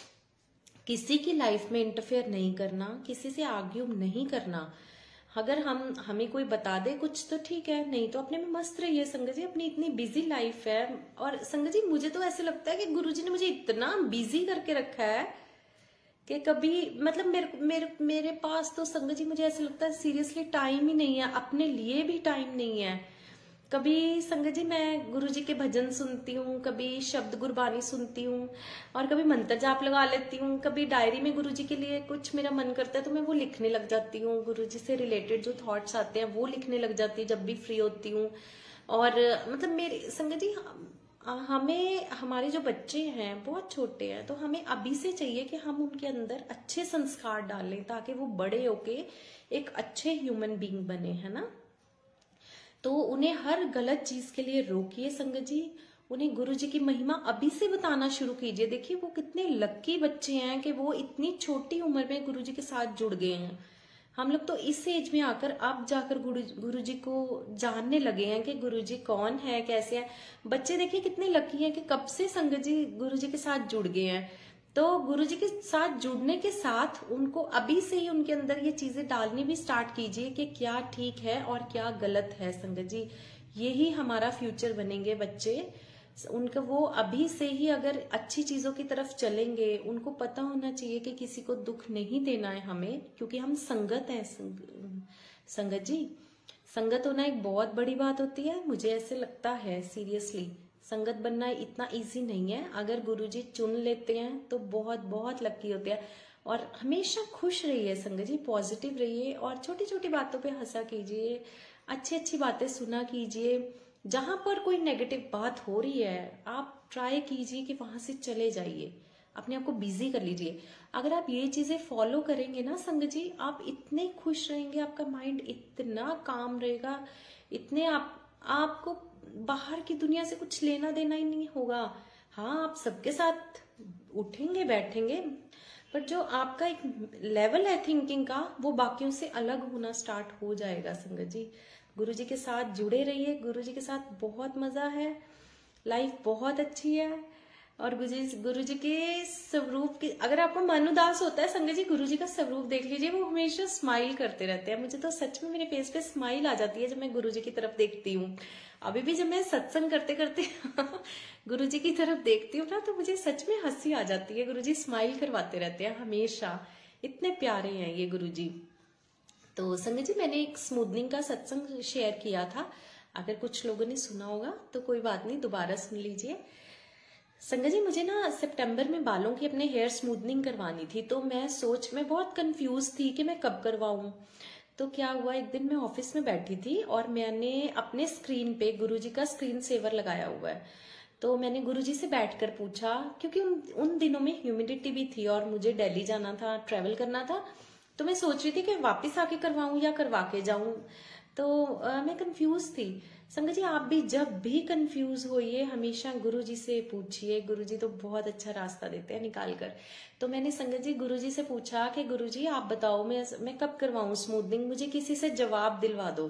किसी की लाइफ में इंटरफेयर नहीं करना, किसी से आर्ग्यू नहीं करना। अगर हमें कोई बता दे कुछ तो ठीक है, नहीं तो अपने में मस्त रहिए संगत जी। अपनी इतनी बिजी लाइफ है, और संगत जी मुझे तो ऐसे लगता है कि गुरुजी ने मुझे इतना बिजी करके रखा है कि कभी मतलब मेरे पास तो संगत जी मुझे ऐसे लगता है सीरियसली टाइम ही नहीं है, अपने लिए भी टाइम नहीं है। कभी संगत जी मैं गुरुजी के भजन सुनती हूँ, कभी शब्द गुरबानी सुनती हूँ, और कभी मंत्र जाप लगा लेती हूँ, कभी डायरी में गुरुजी के लिए कुछ मेरा मन करता है तो मैं वो लिखने लग जाती हूँ। गुरुजी से रिलेटेड जो थॉट्स आते हैं वो लिखने लग जाती हूँ जब भी फ्री होती हूँ। और मतलब मेरे संगत जी हमें, हमारे जो बच्चे हैं बहुत छोटे हैं, तो हमें अभी से चाहिए कि हम उनके अंदर अच्छे संस्कार डालें ताकि वो बड़े होके एक अच्छे ह्यूमन बीइंग बने, है ना। तो उन्हें हर गलत चीज के लिए रोकिए संगत जी, उन्हें गुरु जी की महिमा अभी से बताना शुरू कीजिए। देखिए वो कितने लक्की बच्चे हैं कि वो इतनी छोटी उम्र में गुरु जी के साथ जुड़ गए हैं। हम लोग तो इस एज में आकर अब जाकर गुरु जी को जानने लगे हैं कि गुरु जी कौन है, कैसे है। बच्चे देखिए कितने लकी हैं कि कब से संगत जी गुरु जी के साथ जुड़ गए हैं। तो गुरु जी के साथ जुड़ने के साथ उनको अभी से ही उनके अंदर ये चीजें डालनी भी स्टार्ट कीजिए कि क्या ठीक है और क्या गलत है संगत जी। यही हमारा फ्यूचर बनेंगे बच्चे। उनका वो अभी से ही अगर अच्छी चीजों की तरफ चलेंगे, उनको पता होना चाहिए कि किसी को दुख नहीं देना है हमें, क्योंकि हम संगत हैं संगत जी। संगत होना एक बहुत बड़ी बात होती है, मुझे ऐसे लगता है सीरियसली। संगत बनना इतना इजी नहीं है, अगर गुरुजी चुन लेते हैं तो बहुत बहुत लकी होते हैं। और हमेशा खुश रहिए संगत जी, पॉजिटिव रहिए और छोटी छोटी बातों पे हंसा कीजिए, अच्छी अच्छी बातें सुना कीजिए। जहां पर कोई नेगेटिव बात हो रही है आप ट्राई कीजिए कि वहां से चले जाइए, अपने आप को बिजी कर लीजिए। अगर आप ये चीजें फॉलो करेंगे ना संगत जी, आप इतने खुश रहेंगे, आपका माइंड इतना काम रहेगा, इतने आपको बाहर की दुनिया से कुछ लेना देना ही नहीं होगा। हाँ आप सबके साथ उठेंगे बैठेंगे, पर जो आपका एक लेवल है थिंकिंग का वो बाकियों से अलग होना स्टार्ट हो जाएगा संगत जी। गुरुजी के साथ जुड़े रहिए, गुरुजी के साथ बहुत मजा है, लाइफ बहुत अच्छी है। और गुरुजी के स्वरूप की, अगर आपको मन उदास होता है संगत जी, गुरुजी का स्वरूप देख लीजिए, वो हमेशा स्माइल करते रहते हैं। मुझे तो सच में मेरे फेस पे स्माइल आ जाती है जब मैं गुरुजी की तरफ देखती हूँ। अभी भी जब मैं सत्संग करते करते गुरुजी की तरफ देखती हूँ ना, तो मुझे सच में हंसी आ जाती है। गुरुजी स्माइल करवाते रहते हैं हमेशा, इतने प्यारे हैं ये गुरुजी। तो संगत जी मैंने एक स्मूदनिंग का सत्संग शेयर किया था, अगर कुछ लोगों ने सुना होगा तो कोई बात नहीं, दोबारा सुन लीजिए। संगत जी मुझे ना सितंबर में बालों की अपने हेयर स्मूदनिंग करवानी थी, तो मैं बहुत कंफ्यूज थी कि मैं कब करवाऊं। तो क्या हुआ, एक दिन मैं ऑफिस में बैठी थी और मैंने अपने स्क्रीन पे गुरुजी का स्क्रीन सेवर लगाया हुआ है। तो मैंने गुरुजी से बैठकर पूछा, क्योंकि उन दिनों में ह्यूमिडिटी भी थी और मुझे दिल्ली जाना था, ट्रेवल करना था। तो मैं सोच रही थी कि वापस आके करवाऊं या करवा के जाऊं। तो मैं कंफ्यूज थी। संगत जी आप भी जब भी कंफ्यूज होइए हमेशा गुरुजी से पूछिए, गुरुजी तो बहुत अच्छा रास्ता देते हैं निकाल कर। तो मैंने संगत जी गुरुजी से पूछा कि गुरुजी आप बताओ मैं कब करवाऊं स्मूथनिंग, मुझे किसी से जवाब दिलवा दो।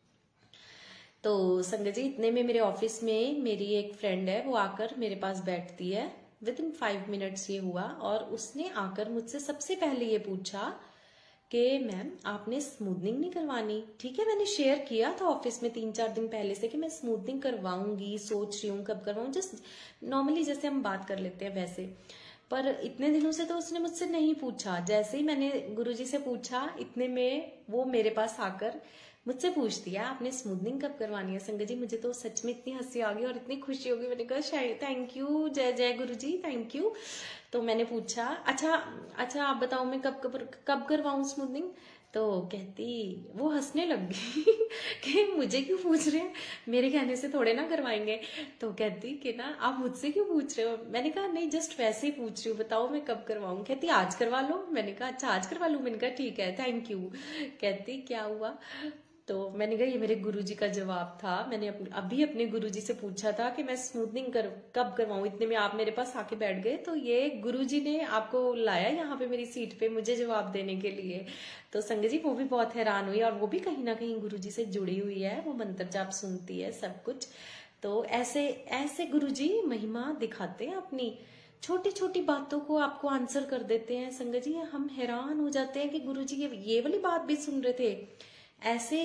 तो संगत जी इतने में मेरे ऑफिस में मेरी एक फ्रेंड है, वो आकर मेरे पास बैठती है। विद इन 5 मिनट्स ये हुआ और उसने आकर मुझसे सबसे पहले ये पूछा कि मैम आपने स्मूथनिंग नहीं करवानी। ठीक है, मैंने शेयर किया था ऑफिस में 3-4 दिन पहले से कि मैं स्मूथनिंग करवाऊंगी, सोच रही हूँ कब करवाऊँ, जस्ट नॉर्मली जैसे हम बात कर लेते हैं वैसे। पर इतने दिनों से तो उसने मुझसे नहीं पूछा। जैसे ही मैंने गुरुजी से पूछा इतने में वो मेरे पास आकर मुझसे पूछती है आपने स्मूथनिंग कब करवानी है। संगत जी मुझे तो सच में इतनी हंसी आ गई और इतनी खुशी होगी। मैंने कहा शायद थैंक यू, जय जय गुरुजी, थैंक यू। तो मैंने पूछा अच्छा आप बताओ मैं कब करवाऊं स्मूथनिंग। तो कहती, वो हंसने लग गई कि मुझे क्यों पूछ रहे हैं, मेरे कहने से थोड़े ना करवाएंगे। तो कहती कि ना आप मुझसे क्यों पूछ रहे हो। मैंने कहा नहीं जस्ट वैसे ही पूछ रही हूँ, बताओ मैं कब करवाऊं। कहती आज करवा लो। मैंने कहा अच्छा आज करवा लूं। मैंने कहा ठीक है थैंक यू। कहती क्या हुआ। तो मैंने कहा ये मेरे गुरुजी का जवाब था। मैंने अभी अपने गुरुजी से पूछा था कि मैं स्मूथनिंग कब करवाऊं, इतने में आप मेरे पास आके बैठ गए। तो ये गुरुजी ने आपको लाया यहाँ पे मेरी सीट पे मुझे जवाब देने के लिए। तो संगत जी वो भी बहुत हैरान हुई और वो भी कहीं ना कहीं गुरुजी से जुड़ी हुई है, वो मंत्र जाप सुनती है सब कुछ। तो ऐसे ऐसे गुरुजी महिमा दिखाते हैं अपनी, छोटी छोटी बातों को आपको आंसर कर देते हैं। संगत जी हम हैरान हो जाते हैं कि गुरुजी ये वाली बात भी सुन रहे थे। ऐसे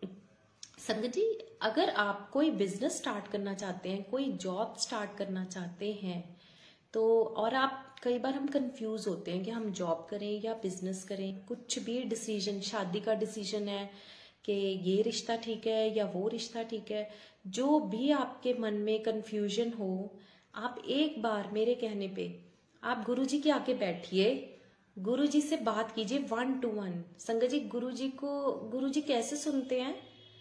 संगत जी अगर आप कोई बिजनेस स्टार्ट करना चाहते हैं, कोई जॉब स्टार्ट करना चाहते हैं, तो और आप कई बार हम कंफ्यूज होते हैं कि हम जॉब करें या बिजनेस करें। कुछ भी डिसीजन, शादी का डिसीजन है कि ये रिश्ता ठीक है या वो रिश्ता ठीक है, जो भी आपके मन में कंफ्यूजन हो, आप एक बार मेरे कहने पे आप गुरुजी के आके बैठिए, गुरुजी से बात कीजिए 1 to 1। संगत जी गुरुजी कैसे सुनते हैं।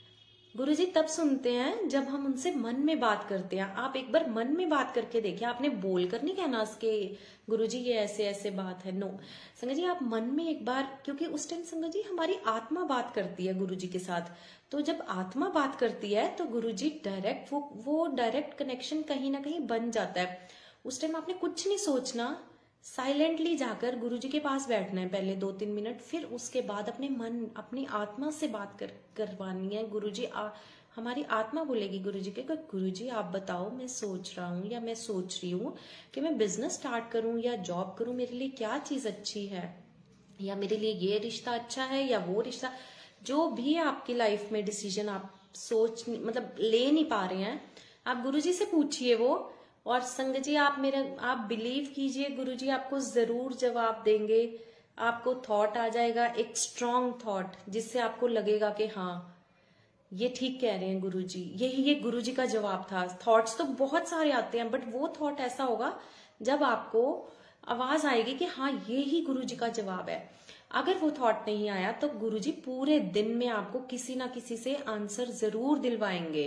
गुरुजी तब सुनते हैं जब हम उनसे मन में बात करते हैं। आप एक बार मन में बात करके देखिए, आपने बोलकर नहीं कहना उसके गुरुजी ये ऐसे ऐसे बात है, नो। संगत जी आप मन में एक बार, क्योंकि उस टाइम संगत जी हमारी आत्मा बात करती है गुरुजी के साथ। तो जब आत्मा बात करती है तो गुरुजी डायरेक्ट वो डायरेक्ट कनेक्शन कहीं ना कहीं बन जाता है। उस टाइम आपने कुछ नहीं सोचना, साइलेंटली जाकर गुरुजी के पास बैठना है पहले 2-3 मिनट, फिर उसके बाद अपने मन अपनी आत्मा से बात करवानी है। गुरुजी हमारी आत्मा बोलेगी गुरुजी के, गुरुजी आप बताओ मैं सोच रहा हूँ या मैं सोच रही हूँ कि मैं बिजनेस स्टार्ट करूँ या जॉब करूँ, मेरे लिए क्या चीज अच्छी है, या मेरे लिए ये रिश्ता अच्छा है या वो रिश्ता। जो भी आपकी लाइफ में डिसीजन आप मतलब ले नहीं पा रहे हैं, आप गुरुजी से पूछिए वो। और संगत जी आप बिलीव कीजिए गुरुजी आपको जरूर जवाब देंगे। आपको थॉट आ जाएगा, एक स्ट्रॉन्ग थॉट, जिससे आपको लगेगा कि हाँ ये ठीक कह रहे हैं गुरुजी, ये गुरुजी का जवाब था। थॉट्स तो बहुत सारे आते हैं, बट वो थॉट ऐसा होगा जब आपको आवाज आएगी कि हाँ ये ही गुरुजी का जवाब है। अगर वो थॉट नहीं आया तो गुरुजी पूरे दिन में आपको किसी ना किसी से आंसर जरूर दिलवाएंगे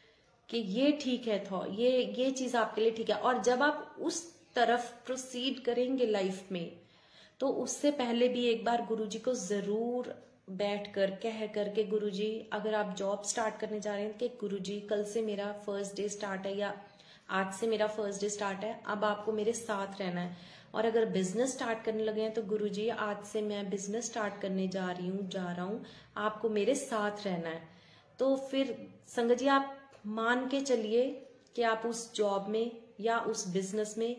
कि ये ठीक है, ये चीज आपके लिए ठीक है। और जब आप उस तरफ प्रोसीड करेंगे लाइफ में, तो उससे पहले भी एक बार गुरुजी को जरूर बैठ कर कह करके, गुरुजी अगर आप जॉब स्टार्ट करने जा रहे हैं कि गुरुजी कल से मेरा फर्स्ट डे स्टार्ट है या आज से मेरा फर्स्ट डे स्टार्ट है, अब आपको मेरे साथ रहना है। और अगर बिजनेस स्टार्ट करने लगे हैं तो गुरुजी आज से मैं बिजनेस स्टार्ट करने जा रहा हूँ, आपको मेरे साथ रहना है। तो फिर संगत जी आप मान के चलिए कि आप उस जॉब में या उस बिजनेस में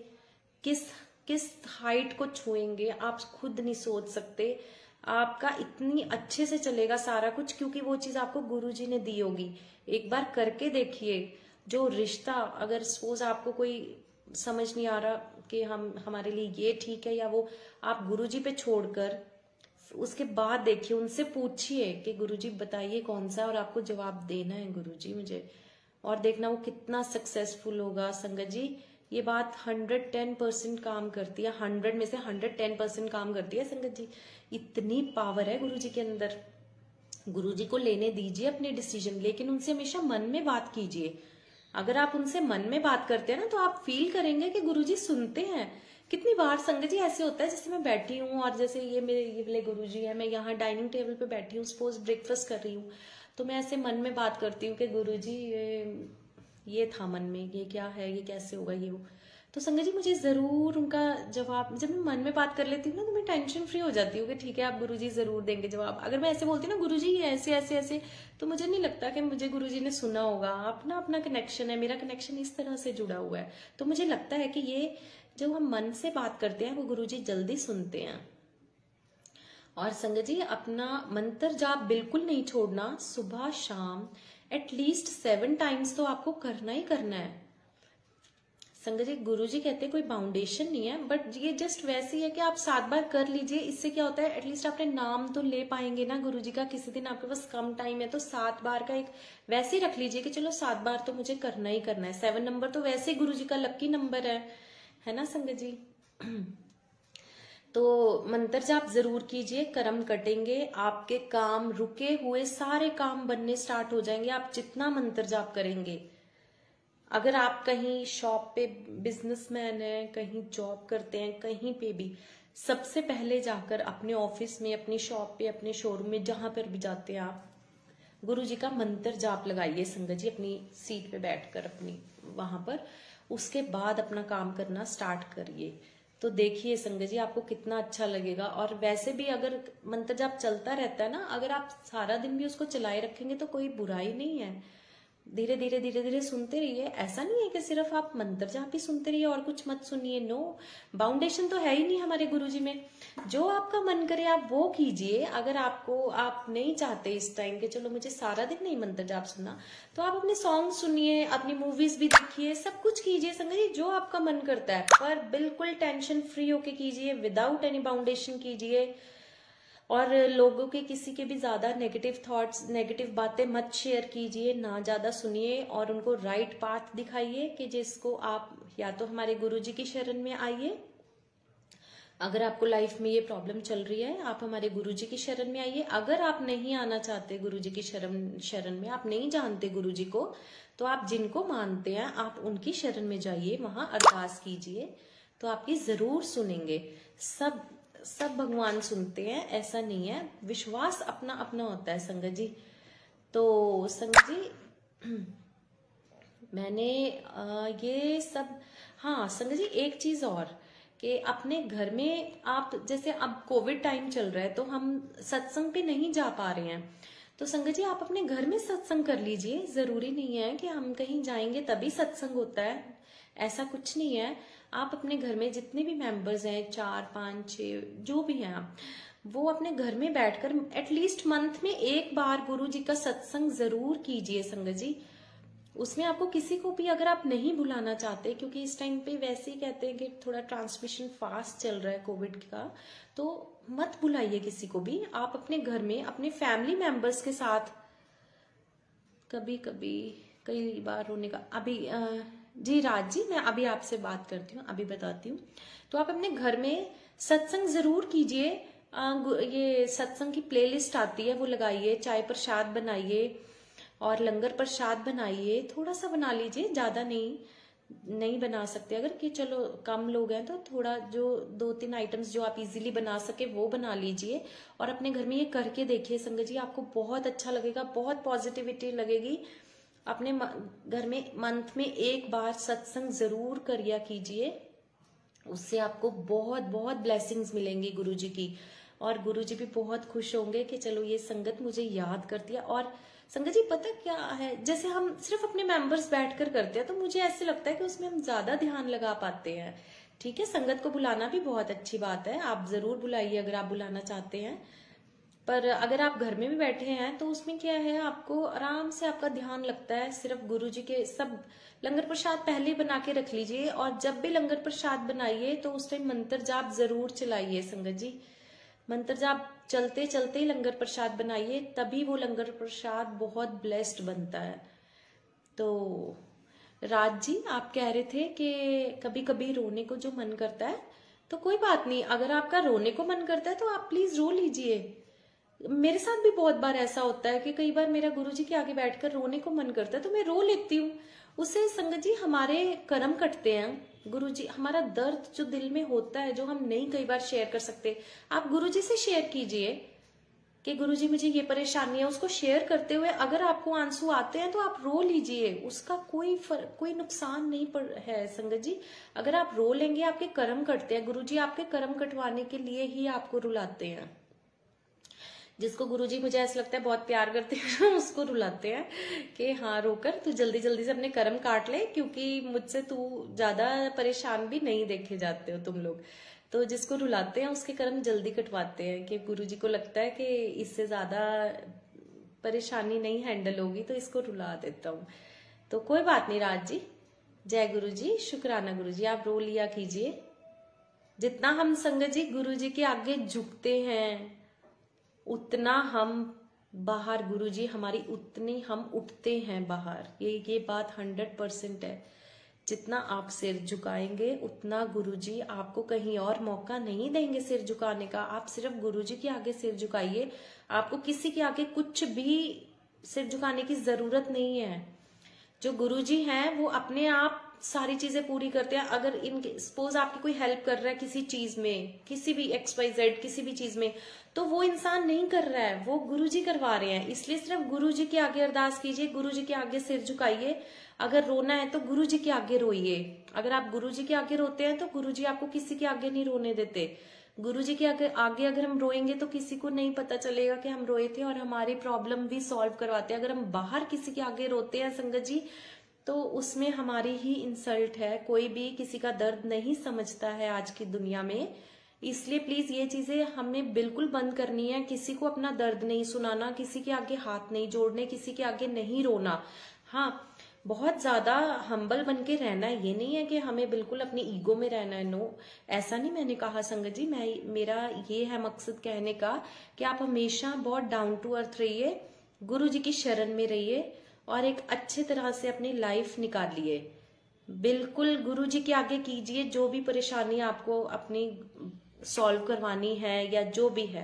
किस हाइट को छुएंगे आप खुद नहीं सोच सकते। आपका इतनी अच्छे से चलेगा सारा कुछ, क्योंकि वो चीज आपको गुरुजी ने दी होगी। एक बार करके देखिए। जो रिश्ता, अगर सपोज आपको कोई समझ नहीं आ रहा कि हमारे लिए ये ठीक है या वो, आप गुरुजी पे छोड़कर उसके बाद देखिए, उनसे पूछिए कि गुरुजी बताइए कौन सा, और आपको जवाब देना है गुरुजी मुझे, और देखना वो कितना सक्सेसफुल होगा। संगत जी ये बात 110% काम करती है, 100 में से 110% काम करती है। संगत जी इतनी पावर है गुरुजी के अंदर। गुरुजी को लेने दीजिए अपने डिसीजन, लेकिन उनसे हमेशा मन में बात कीजिए। अगर आप उनसे मन में बात करते हैं ना, तो आप फील करेंगे कि गुरुजी सुनते हैं, कितनी बार संगत जी ऐसे होता है, जैसे मैं बैठी हूँ और जैसे ये मेरे ये वाले गुरुजी है, मैं यहाँ डाइनिंग टेबल पे बैठी हूँ, सपोज ब्रेकफास्ट कर रही हूँ, तो मैं ऐसे मन में बात करती हूँ कि गुरुजी ये था मन में, ये क्या है, ये कैसे होगा, ये वो। तो संगत जी मुझे जरूर उनका जवाब, जब मैं मन में बात कर लेती हूँ ना, तो मैं टेंशन फ्री हो जाती हूँ कि ठीक है आप गुरुजी जरूर देंगे जवाब। अगर मैं ऐसे बोलती हूँ ना गुरुजी ये ऐसे ऐसे ऐसे, तो मुझे नहीं लगता कि मुझे गुरुजी ने सुना होगा। अपना अपना कनेक्शन है, मेरा कनेक्शन इस तरह से जुड़ा हुआ है, तो मुझे लगता है कि ये जो हम मन से बात करते हैं वो गुरुजी जल्दी सुनते हैं। और संगत जी अपना मंत्र जाप बिल्कुल नहीं छोड़ना, सुबह शाम एटलीस्ट 7 टाइम्स तो आपको करना ही करना है। संगत जी गुरुजी कहते हैं कोई बाउंडेशन नहीं है, बट ये जस्ट वैसे ही है कि आप 7 बार कर लीजिए। इससे क्या होता है, एटलीस्ट आपने नाम तो ले पाएंगे ना गुरुजी का। किसी दिन आपके पास कम टाइम है तो 7 बार का एक वैसे ही रख लीजिए कि चलो 7 बार तो मुझे करना ही करना है। 7 नंबर तो वैसे ही गुरुजी का लकी नंबर है ना संगत जी। तो मंत्र जाप जरूर कीजिए, कर्म कटेंगे, आपके काम रुके हुए सारे काम बनने स्टार्ट हो जाएंगे आप जितना मंत्र जाप करेंगे। अगर आप कहीं शॉप पे बिजनेसमैन है, कहीं जॉब करते हैं, कहीं पे भी सबसे पहले जाकर अपने ऑफिस में, अपनी शॉप पे, अपने शोरूम में, जहां पर भी जाते हैं आप गुरु जी का मंत्र जाप लगाइए संगत जी अपनी सीट पे बैठकर अपनी वहां पर। उसके बाद अपना काम करना स्टार्ट करिए, तो देखिए संगत जी आपको कितना अच्छा लगेगा। और वैसे भी अगर मंत्र जाप चलता रहता है ना, अगर आप सारा दिन भी उसको चलाए रखेंगे तो कोई बुराई नहीं है। धीरे धीरे धीरे धीरे सुनते रहिए। ऐसा नहीं है कि सिर्फ आप मंत्र जाप ही सुनते रहिए और कुछ मत सुनिए, नो। बाउंडेशन तो है ही नहीं हमारे गुरुजी में। जो आपका मन करे आप वो कीजिए। अगर आप नहीं चाहते इस टाइम के चलो मुझे सारा दिन नहीं मंत्र जाप सुनना, तो आप अपने सॉन्ग सुनिए, अपनी मूवीज भी देखिए, सब कुछ कीजिए संगत जी जो आपका मन करता है, पर बिल्कुल टेंशन फ्री होके कीजिए, विदाउट एनी बाउंडेशन कीजिए। और लोगों के किसी के भी ज्यादा नेगेटिव थॉट्स, नेगेटिव बातें मत शेयर कीजिए, ना ज्यादा सुनिए, और उनको राइट पाथ दिखाइए कि जिसको आप या तो हमारे गुरुजी की शरण में आइए। अगर आपको लाइफ में ये प्रॉब्लम चल रही है आप हमारे गुरुजी की शरण में आइए। अगर आप नहीं आना चाहते गुरुजी की शरण में, आप नहीं जानते गुरुजी को, तो आप जिनको मानते हैं आप उनकी शरण में जाइए, वहां अरदास कीजिए, तो आपकी जरूर सुनेंगे। सब भगवान सुनते हैं, ऐसा नहीं है। विश्वास अपना अपना होता है संगत जी। तो संगत जी मैंने ये सब, हाँ संगत जी एक चीज और कि अपने घर में आप, जैसे अब कोविड टाइम चल रहा है तो हम सत्संग पे नहीं जा पा रहे हैं, तो संगत जी आप अपने घर में सत्संग कर लीजिए। जरूरी नहीं है कि हम कहीं जाएंगे तभी सत्संग होता है, ऐसा कुछ नहीं है। आप अपने घर में जितने भी मेंबर्स हैं, 4, 5, 6 जो भी हैं आप, वो अपने घर में बैठकर एटलीस्ट मंथ में एक बार गुरु जी का सत्संग जरूर कीजिए संगत जी। उसमें आपको किसी को भी अगर आप नहीं बुलाना चाहते, क्योंकि इस टाइम पे वैसे ही कहते हैं कि थोड़ा ट्रांसमिशन फास्ट चल रहा है कोविड का, तो मत बुलाइए किसी को भी। आप अपने घर में अपने फैमिली मेंबर्स के साथ, कभी कभी कई बार होने का, अभी जी राज जी मैं अभी आपसे बात करती हूँ, अभी बताती हूँ। तो आप अपने घर में सत्संग जरूर कीजिए। ये सत्संग की प्लेलिस्ट आती है वो लगाइए, चाय प्रसाद बनाइए और लंगर प्रसाद बनाइए, थोड़ा सा बना लीजिए, ज्यादा नहीं बना सकते अगर कि चलो कम लोग हैं तो थोड़ा जो 2-3 आइटम्स जो आप इजीली बना सके वो बना लीजिए और अपने घर में ये करके देखिए संगत जी, आपको बहुत अच्छा लगेगा, बहुत पॉजिटिविटी लगेगी। अपने घर में मंथ में एक बार सत्संग जरूर करिया कीजिए, उससे आपको बहुत बहुत ब्लेसिंग्स मिलेंगी गुरुजी की, और गुरुजी भी बहुत खुश होंगे कि चलो ये संगत मुझे याद करती है। और संगत जी पता क्या है, जैसे हम सिर्फ अपने मेंबर्स बैठकर करते हैं तो मुझे ऐसे लगता है कि उसमें हम ज्यादा ध्यान लगा पाते हैं। ठीक है, संगत को बुलाना भी बहुत अच्छी बात है, आप जरूर बुलाइए अगर आप बुलाना चाहते हैं, पर अगर आप घर में भी बैठे हैं तो उसमें क्या है, आपको आराम से आपका ध्यान लगता है सिर्फ गुरुजी के। सब लंगर प्रसाद पहले बना के रख लीजिए, और जब भी लंगर प्रसाद बनाइए तो उस टाइम मंत्र जाप जरूर चलाइए संगत जी। मंत्र जाप चलते चलते ही लंगर प्रसाद बनाइए, तभी वो लंगर प्रसाद बहुत ब्लेस्ड बनता है। तो राज जी आप कह रहे थे कि कभी कभी रोने को जो मन करता है, तो कोई बात नहीं, अगर आपका रोने को मन करता है तो आप प्लीज रो लीजिए। मेरे साथ भी बहुत बार ऐसा होता है कि कई बार मेरा गुरुजी के आगे बैठकर रोने को मन करता है तो मैं रो लेती हूँ, उससे संगत जी हमारे कर्म कटते हैं। गुरु जी, हमारा दर्द जो दिल में होता है, जो हम नहीं कई बार शेयर कर सकते, आप गुरु जी से शेयर कीजिए कि गुरुजी मुझे ये परेशानी है। उसको शेयर करते हुए अगर आपको आंसू आते हैं तो आप रो लीजिए, उसका कोई नुकसान नहीं है संगत जी। अगर आप रो लेंगे, आपके कर्म कटते हैं। गुरुजी आपके कर्म कटवाने के लिए ही आपको रुलाते हैं। जिसको गुरुजी मुझे ऐसा लगता है बहुत प्यार करते हैं उसको रुलाते हैं कि हाँ रोकर तू जल्दी जल्दी से अपने कर्म काट ले, क्योंकि मुझसे तू ज्यादा परेशान भी नहीं देखे जाते हो तुम लोग। तो जिसको रुलाते हैं उसके कर्म जल्दी कटवाते हैं कि गुरुजी को लगता है कि इससे ज्यादा परेशानी नहीं हैंडल होगी तो इसको रुला देता हूँ। तो कोई बात नहीं राज जी, जय गुरु जी, शुक्राना गुरु जी, आप रो लिया कीजिए। जितना हम संगत जी गुरु जी के आगे झुकते हैं उतना हम बाहर, गुरु जी हमारी उतनी हम उठते हैं बाहर। ये बात 100% है। जितना आप सिर झुकाएंगे उतना गुरुजी आपको कहीं और मौका नहीं देंगे सिर झुकाने का। आप सिर्फ गुरुजी के आगे सिर झुकाइए, आपको किसी के आगे कुछ भी सिर झुकाने की जरूरत नहीं है। जो गुरुजी हैं वो अपने आप सारी चीजें पूरी करते हैं। अगर इन सपोज आपकी कोई हेल्प कर रहा है किसी चीज में, किसी भी XYZ किसी भी चीज में, तो वो इंसान नहीं कर रहा है, वो गुरुजी करवा रहे हैं। इसलिए सिर्फ गुरुजी के आगे अरदास कीजिए, गुरुजी के आगे सिर झुकाइए। अगर रोना है तो गुरुजी के आगे रोइए। अगर आप गुरुजी के आगे रोते हैं तो गुरुजी आपको किसी के आगे नहीं रोने देते। गुरुजी के आगे अगर हम रोएंगे तो किसी को नहीं पता चलेगा कि हम रोए थे, और हमारी प्रॉब्लम भी सॉल्व करवाते हैं। अगर हम बाहर किसी के आगे रोते हैं संगत जी तो उसमें हमारी ही इंसल्ट है। कोई भी किसी का दर्द नहीं समझता है आज की दुनिया में। इसलिए प्लीज ये चीजें हमें बिल्कुल बंद करनी है। किसी को अपना दर्द नहीं सुनाना, किसी के आगे हाथ नहीं जोड़ने, किसी के आगे नहीं रोना। हाँ, बहुत ज्यादा हम्बल बन के रहना है, ये नहीं है कि हमें बिल्कुल अपनी ईगो में रहना है। नो, ऐसा नहीं मैंने कहा संगत जी। मेरा ये है मकसद कहने का कि आप हमेशा बहुत डाउन टू अर्थ रहिए, गुरु जी की शरण में रहिए और एक अच्छे तरह से अपनी लाइफ निकालिए। बिल्कुल गुरु जी के आगे कीजिए जो भी परेशानी आपको अपनी सॉल्व करवानी है या जो भी है।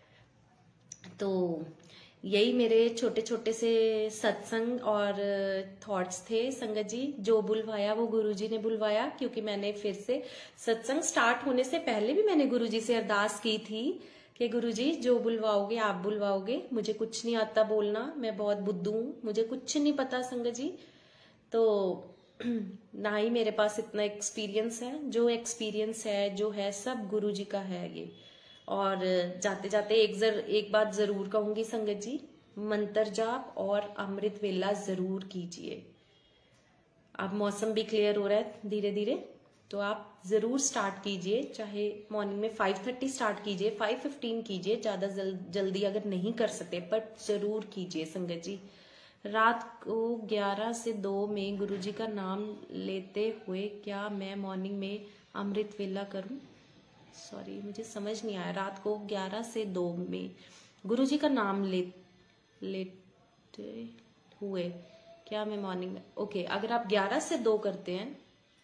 तो यही मेरे छोटे छोटे से सत्संग और थॉट्स थे संगत जी। जो बुलवाया वो गुरुजी ने बुलवाया, क्योंकि मैंने फिर से सत्संग स्टार्ट होने से पहले भी मैंने गुरुजी से अरदास की थी कि गुरुजी जो बुलवाओगे आप बुलवाओगे, मुझे कुछ नहीं आता बोलना, मैं बहुत बुद्धू हूँ, मुझे कुछ नहीं पता संगत जी। तो ना ही मेरे पास इतना एक्सपीरियंस है। जो एक्सपीरियंस है जो है सब गुरुजी का है ये। और जाते जाते एक बात जरूर कहूंगी संगत जी, मंत्र जाप और अमृत वेला जरूर कीजिए। अब मौसम भी क्लियर हो रहा है धीरे धीरे, तो आप जरूर स्टार्ट कीजिए। चाहे मॉर्निंग में 5:30 स्टार्ट कीजिए, 5:15 कीजिए, ज्यादा जल्दी अगर नहीं कर सकते बट जरूर कीजिए संगत जी। रात को 11 से 2 में गुरुजी का नाम लेते हुए क्या मैं मॉर्निंग में अमृत वेला करूं? सॉरी, मुझे समझ नहीं आया। रात को 11 से 2 में गुरुजी का नाम लेते हुए क्या मैं मॉर्निंग में, ओके, अगर आप 11 से 2 करते हैं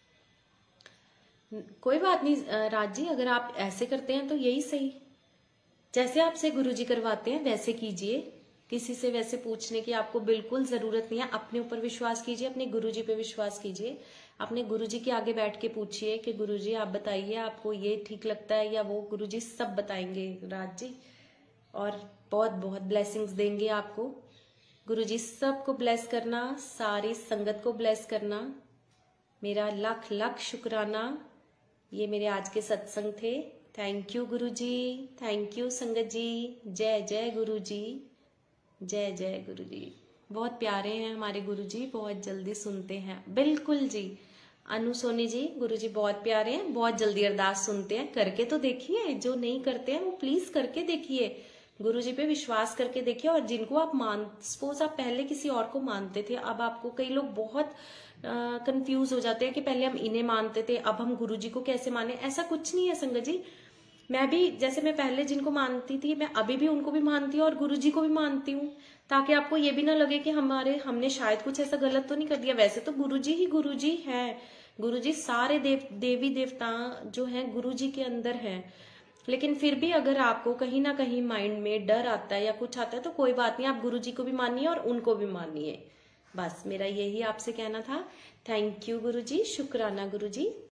कोई बात नहीं राज जी, अगर आप ऐसे करते हैं तो यही सही। जैसे आपसे गुरुजी करवाते हैं वैसे कीजिए। किसी से वैसे पूछने की आपको बिल्कुल जरूरत नहीं है। अपने ऊपर विश्वास कीजिए, अपने गुरुजी पे विश्वास कीजिए। अपने गुरुजी के आगे बैठ के पूछिए कि गुरुजी आप बताइए आपको ये ठीक लगता है या वो। गुरुजी सब बताएंगे राज जी, और बहुत बहुत ब्लेसिंग्स देंगे आपको। गुरुजी सबको ब्लेस करना, सारी संगत को ब्लेस करना। मेरा लाख लाख शुक्राना। ये मेरे आज के सत्संग थे। Thank you Guruji, thank you संगत जी। जय जय गुरुजी, जय जय गुरुजी। बहुत प्यारे हैं हमारे गुरुजी, बहुत जल्दी सुनते हैं। बिल्कुल जी अनु सोनी जी, गुरुजी बहुत प्यारे हैं, बहुत जल्दी अरदास सुनते हैं। करके तो देखिए, जो नहीं करते हैं वो प्लीज करके देखिए। गुरुजी पे विश्वास करके देखिए। और जिनको आप सपोज आप पहले किसी और को मानते थे, अब आपको, कई लोग बहुत कंफ्यूज हो जाते हैं कि पहले हम इन्हें मानते थे अब हम गुरुजी को कैसे माने। ऐसा कुछ नहीं है संगत जी। मैं भी, जैसे मैं पहले जिनको मानती थी, मैं अभी भी उनको भी मानती हूँ और गुरुजी को भी मानती हूँ, ताकि आपको ये भी ना लगे कि हमने शायद कुछ ऐसा गलत तो नहीं कर दिया। वैसे तो गुरुजी ही गुरुजी है। गुरुजी सारे देवी देवता जो हैं गुरुजी के अंदर हैं। लेकिन फिर भी अगर आपको कहीं ना कहीं माइंड में डर आता है या कुछ आता है तो कोई बात नहीं, आप गुरुजी को भी मानिए और उनको भी मानिए। बस मेरा यही आपसे कहना था। थैंक यू गुरुजी, शुक्राना गुरुजी।